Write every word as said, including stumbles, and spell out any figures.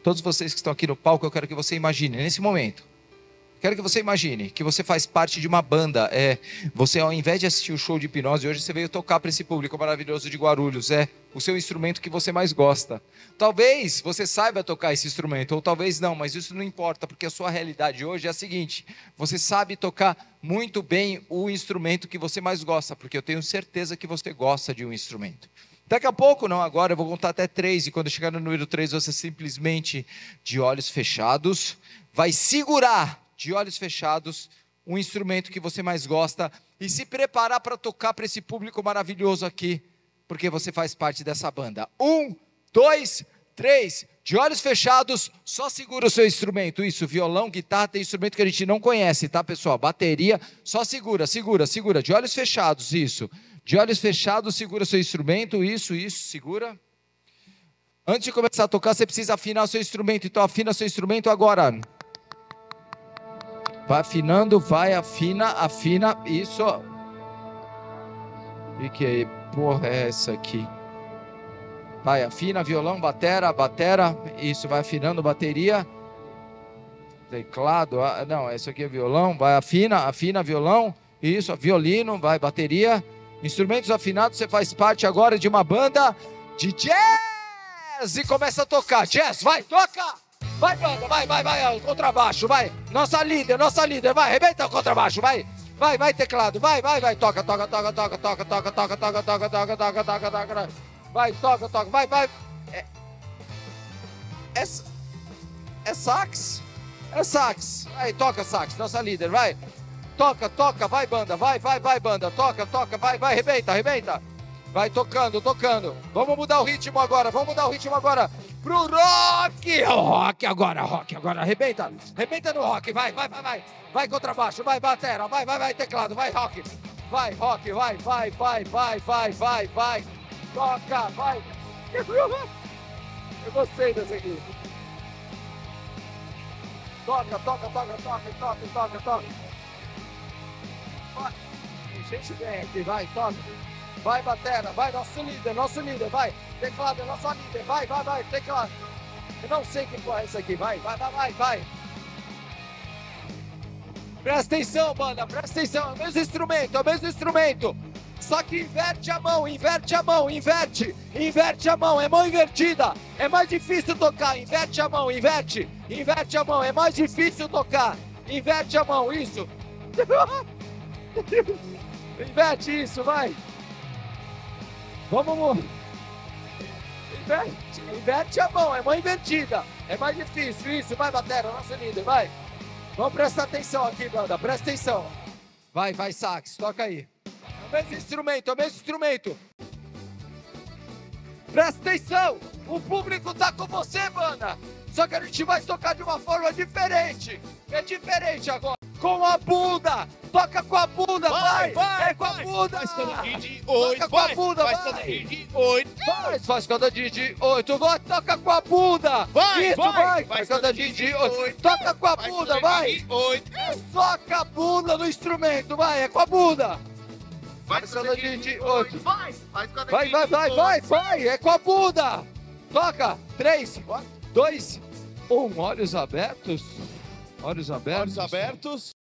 todos vocês que estão aqui no palco, eu quero que você imagine, nesse momento, quero que você imagine que você faz parte de uma banda. É, você, ao invés de assistir o show de hipnose, hoje você veio tocar para esse público maravilhoso de Guarulhos. É o seu instrumento que você mais gosta. Talvez você saiba tocar esse instrumento, ou talvez não, mas isso não importa, porque a sua realidade hoje é a seguinte: você sabe tocar muito bem o instrumento que você mais gosta, porque eu tenho certeza que você gosta de um instrumento. Daqui a pouco, não agora, eu vou contar até três, e quando chegar no número três, você simplesmente, de olhos fechados, vai segurar de olhos fechados, um instrumento que você mais gosta e se preparar para tocar para esse público maravilhoso aqui, porque você faz parte dessa banda. Um, dois, três, de olhos fechados, só segura o seu instrumento. Isso, violão, guitarra, tem instrumento que a gente não conhece, tá, pessoal? Bateria, só segura, segura, segura, de olhos fechados, isso. De olhos fechados, segura o seu instrumento, isso, isso, segura. Antes de começar a tocar, você precisa afinar o seu instrumento, então afina o seu instrumento agora. Vai afinando, vai, afina, afina, isso. E que porra é essa aqui? Vai, afina, violão, batera, batera, isso, vai afinando, bateria. Teclado, ah, não, isso aqui é violão, vai, afina, afina, violão, isso, violino, vai, bateria. Instrumentos afinados, você faz parte agora de uma banda de jazz e começa a tocar. Jazz, vai, toca! Vai, banda, vai, vai, vai, contrabaixo, vai. Nossa líder, nossa líder, vai, arrebenta o contrabaixo, vai. Vai, vai, teclado, vai, vai, vai, toca, toca, toca, toca, toca, toca, toca, toca, toca, toca, toca, toca, toca, vai, toca, toca, vai, vai. É, é, é sax, é sax, vai, toca sax, nossa líder, vai. Toca, toca, vai, banda, vai, vai, vai, banda, toca, toca, vai, vai, arrebenta, arrebenta. Vai tocando, tocando. Vamos mudar o ritmo agora, vamos mudar o ritmo agora. Pro rock! Rock agora, rock agora, arrebenta, arrebenta no rock, vai, vai, vai, vai, vai contrabaixo, vai, batera, vai, vai, vai, teclado, vai, rock, vai, rock, vai, vai, vai, vai, vai, vai, vai, toca, vai. Eu gostei dessa aqui. Toca, toca, toca, toca, toca, toca, toca. Gente bem aqui, vai, toca. Vai, batera, vai, nosso líder, nosso líder, vai. Teclado é nosso líder, vai, vai, vai, teclado. Eu não sei que porra é isso aqui, vai, vai, vai, vai, vai. Presta atenção, banda, presta atenção, é o mesmo instrumento, é o mesmo instrumento. Só que inverte a mão, inverte a mão, inverte, inverte a mão, é mão invertida. É mais difícil tocar, inverte a mão, inverte, inverte a mão, é mais difícil tocar. Inverte a mão, isso. Inverte isso, vai. Vamos, inverte, inverte a mão, é mão invertida, é mais difícil, isso, vai, batera, nosso líder, vai. Vamos prestar atenção aqui, banda, presta atenção. Vai, vai, sax, toca aí. É o mesmo instrumento, é o mesmo instrumento. Presta atenção, o público tá com você, banda. Só que a gente vai tocar de uma forma diferente, é diferente agora. Com a bunda, toca com a bunda, vai, vai, vai é com vai, a bunda. Faz cada de oito, toca vai, com a bunda, faz vai. Cada de oito, faz, faz cada de oito, vai, toca com a bunda. Vai, isso, vai, vai, faz cada de oito, toca com a bunda, vai. É só com a bunda no instrumento, vai, é com a bunda. Faz cada de oito, vai, vai, vai, vai, vai, vai, é com a bunda. Toca, três, dois, um, olhos abertos. Olhos abertos. Olhos abertos.